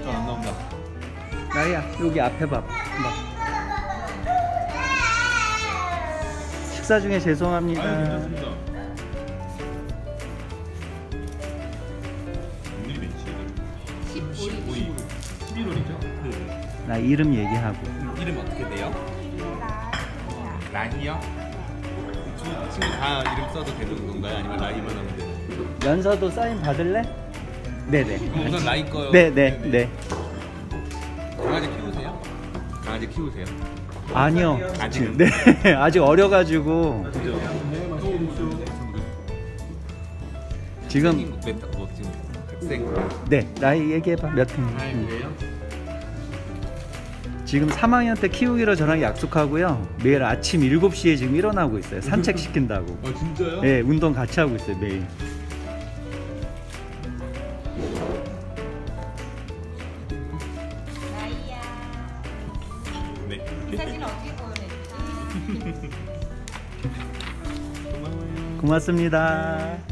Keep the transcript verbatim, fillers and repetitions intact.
어, 안 나온다. 나이야 여기 앞에 봐. 봐. 식사 중에 죄송합니다. 아유, 괜찮습니다. 오늘이 며칠이죠? 십오 일. 십일월이죠? 네. 나 이름 얘기하고. 이름 어떻게 돼요? 라희요? 친구 다 이름 써도 되는 건가요? 아니면 라희만 하면 되는 건가요? 연서도 사인 받을래? 네네. 우선 라희 거요. 네네 네. 강아지 키우세요? 강아지 키우세요? 아니요. 아직은? 네 아직 어려가지고 그죠? 지금 몇, 뭐 지금 학생? 네 나이 얘기해봐 몇 분. 라희예요? 지금 삼 학년 때 키우기로 저랑 약속하고요. 매일 아침 일곱 시에 지금 일어나고 있어요. 산책시킨다고. 아 진짜요? 네, 운동 같이 하고 있어요, 매일. 나이야. 네. 사진 어떻게 보내지? 고맙습니다.